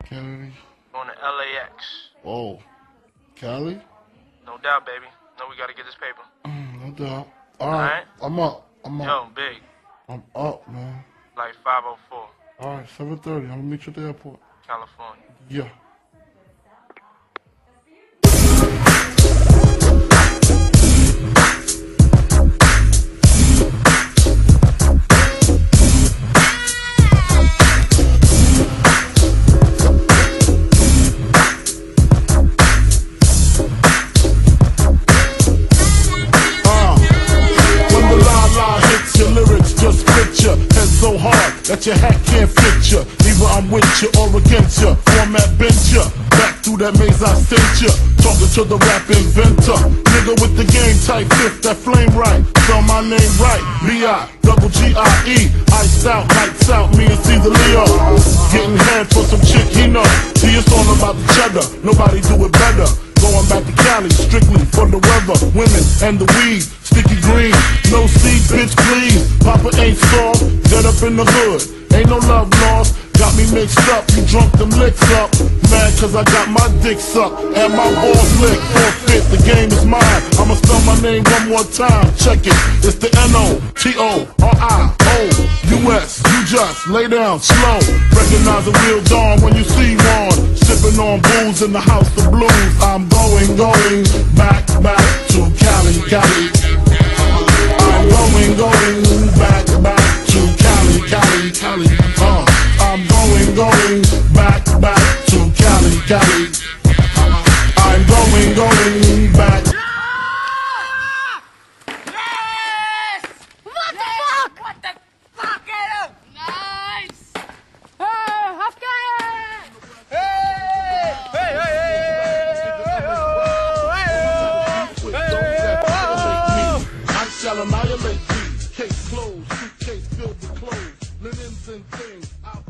Kennedy. Going to LAX. Oh, Cali? No doubt, baby. No, we gotta get this paper. No doubt. All right. I'm up. Yo, big. I'm up, man. Like 5:04. All right, 7:30. I'm gonna meet you at the airport. California. Yeah. So hard that your hat can't fit ya. Either I'm with ya or against ya. Format bent ya. Back through that maze I sent ya. Talking to the rap inventor. Nigga with the game type fifth that flame right. Spell my name right. B-I-double-G-I-E. Iced out, lights out, me and Caesar Leo. Getting head for some chick he know. See, it's all about the cheddar. Nobody do it better. Going back to Cali, strictly for the weather, women, and the weed. Sticky green, no seed, bitch, please. Papa ain't soft, dead up in the hood. Ain't no love lost, got me mixed up. You drunk them licks up. Mad cause I got my dick sucked and my balls licked. Forfeit, the game is mine. I'ma spell my name one more time. Check it, it's the N-O-T-O-R-I-O-U-S. You just lay down slow. Recognize a real dawn when you see one. Sipping on booze in the house of blues. I'm going back to Cali, Cali. I'm going back to Cali, Cali, Cali. I'm going back to Cali, Cali. I'm going back. Yes! What the fuck? What the fuck, Adam? Nice! Hey, Afghan! Hey! Hey, hey, I shall annihilate these. Case closed, suitcase filled with clothes, linens and things.